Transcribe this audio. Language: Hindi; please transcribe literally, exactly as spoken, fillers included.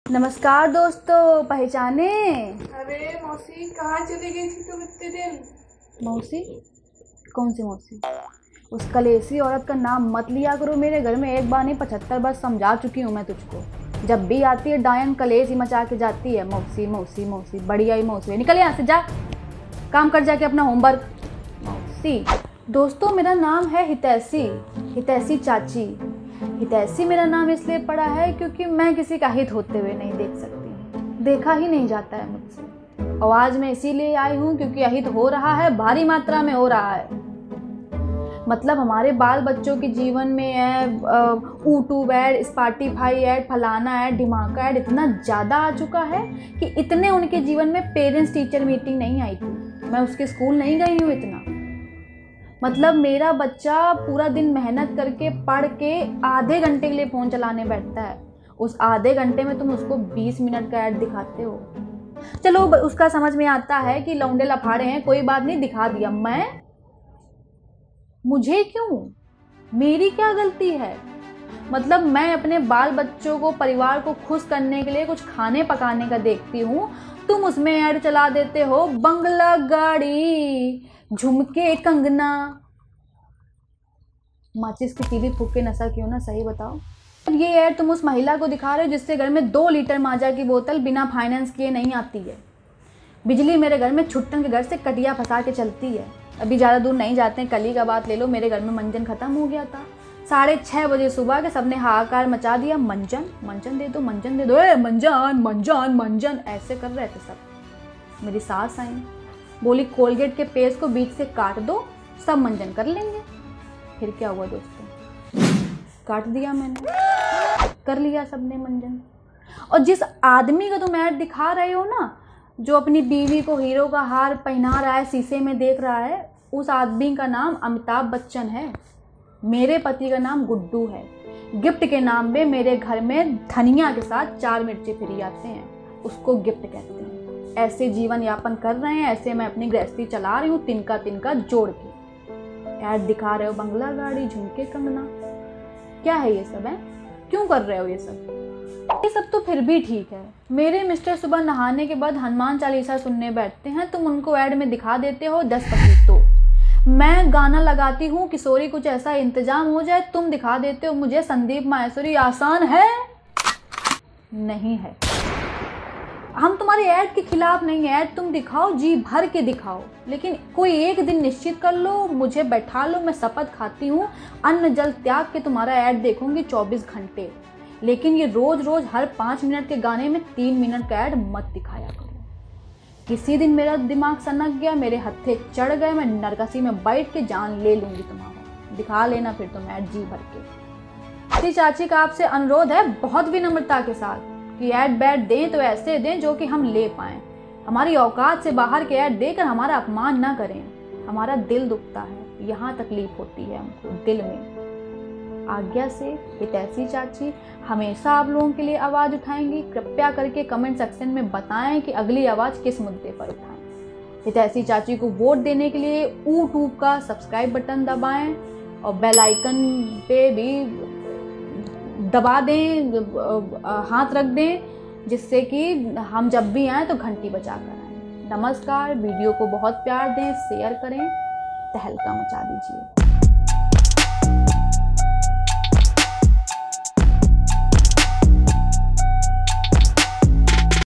नमस्कार दोस्तों, पहचाने? अरे मौसी, कहाँ चली गई थी तुम इतने दिन? मौसी? कौन सी मौसी? उस कलेसी औरत का नाम मत लिया करो मेरे घर में। एक बार नहीं पचहत्तर बार समझा चुकी हूँ मैं तुझको। जब भी आती है डायन कलेस ही मचा के जाती है। मौसी मौसी मौसी, बढ़िया ही मौसी। निकल यहाँ से, जा काम कर जाके अपना होमवर्क। मौसी। दोस्तों, मेरा नाम है हितैषी, हितैषी चाची। हितैषी मेरा नाम इसलिए पड़ा है क्योंकि मैं किसी का हित होते हुए नहीं देख सकती, देखा ही नहीं जाता है मुझसे। और आज मैं इसीलिए आई हूँ क्योंकि अहित हो रहा है, भारी मात्रा में हो रहा है। मतलब हमारे बाल बच्चों के जीवन में है यूट्यूब ऐड, स्पॉटिफाई ऐड, फलाना ऐड, ढिमाका ऐड इतना ज़्यादा आ चुका है कि इतने उनके जीवन में पेरेंट्स टीचर मीटिंग नहीं आई थी। मैं उसके स्कूल नहीं गई हूँ इतना। मतलब मेरा बच्चा पूरा दिन मेहनत करके पढ़ के आधे घंटे के लिए फ़ोन चलाने बैठता है। उस आधे घंटे में तुम उसको बीस मिनट का ऐड दिखाते हो। चलो उसका समझ में आता है कि लौंडे लफाड़े हैं, कोई बात नहीं, दिखा दिया। मैं मुझे क्यों? मेरी क्या गलती है? मतलब मैं अपने बाल बच्चों को, परिवार को खुश करने के लिए कुछ खाने पकाने का देखती हूँ, तुम उसमें ऐड चला देते हो। बंगला, गाड़ी, झुमके, कंगना। माचिस की तीली फूक के नशा क्यों ना, सही बताओ। ये ऐड तुम उस महिला को दिखा रहे हो जिससे घर में दो लीटर माजा की बोतल बिना फाइनेंस किए नहीं आती है। बिजली मेरे घर में छुट्टन के घर से कटिया फंसा के चलती है। अभी ज़्यादा दूर नहीं जाते हैं, कल ही का बात ले लो, मेरे घर में मंजन ख़त्म हो गया था। साढ़े छः बजे सुबह के सबने हाहाकार मचा दिया। मंजन मंजन दे दो, मंजन दे दो, ए मंजन मंजन मंजन, ऐसे कर रहे थे सब। मेरी सास आई, बोली कोलगेट के पेस्ट को बीच से काट दो, सब मंजन कर लेंगे। फिर क्या हुआ दोस्तों? काट दिया मैंने, कर लिया सबने मंजन। और जिस आदमी का तुम ऐड दिखा रहे हो ना, जो अपनी बीवी को हीरो का हार पहना रहा है, शीशे में देख रहा है, उस आदमी का नाम अमिताभ बच्चन है। मेरे पति का नाम गुड्डू है। गिफ्ट के नाम पे मेरे घर में धनिया के साथ चार मिर्ची फ्री आते हैं, उसको गिफ्ट कहते हैं। ऐसे जीवन यापन कर रहे हैं, ऐसे मैं अपनी गृहस्थी चला रही हूँ, तिनका तिनका जोड़ के। ऐड दिखा रहे हो बंगला, गाड़ी, झुमके, कंगना, क्या है ये सब? है क्यों कर रहे हो ये सब? ये सब तो फिर भी ठीक है। मेरे मिस्टर सुबह नहाने के बाद हनुमान चालीसा सुनने बैठते हैं, तुम उनको ऐड में दिखा देते हो दस पच्चीस। तो मैं गाना लगाती हूँ, किशोरी कुछ ऐसा इंतजाम हो जाए, तुम दिखा देते हो मुझे संदीप माहेश्वरी। आसान है? नहीं है। हम तुम्हारे ऐड के खिलाफ नहीं है, ऐड तुम दिखाओ, जी भर के दिखाओ, लेकिन कोई एक दिन निश्चित कर लो, मुझे बैठा लो, मैं शपथ खाती हूँ अन्न जल त्याग के तुम्हारा ऐड देखूंगी चौबीस घंटे। लेकिन ये रोज रोज हर पाँच मिनट के गाने में तीन मिनट का ऐड मत दिखाया करो। किसी दिन मेरा दिमाग सनक गया, मेरे हत्थे चढ़ गए, मैं नरकसी में बैठ के जान ले लूंगी तुम्हारा। दिखा लेना फिर तुम ऐड जी भर के। चाची का आपसे अनुरोध है बहुत विनम्रता के साथ कि ऐड बैड दें तो ऐसे दें जो कि हम ले पाएं। हमारी औकात से बाहर के ऐड देकर हमारा अपमान ना करें। हमारा दिल दुखता है, यहाँ तकलीफ होती है हमको दिल में। आज्ञा से हितैषी चाची हमेशा आप लोगों के लिए आवाज़ उठाएंगी। कृपया करके कमेंट सेक्शन में बताएं कि अगली आवाज़ किस मुद्दे पर उठाएं। हितैषी चाची को वोट देने के लिए यूट्यूब का सब्सक्राइब बटन दबाएं और बेल आइकन पे भी दबा दें, हाथ रख दें, जिससे कि हम जब भी आएँ तो घंटी बजा कर आएँ। नमस्कार। वीडियो को बहुत प्यार दें, शेयर करें, तहलका मचा दीजिए।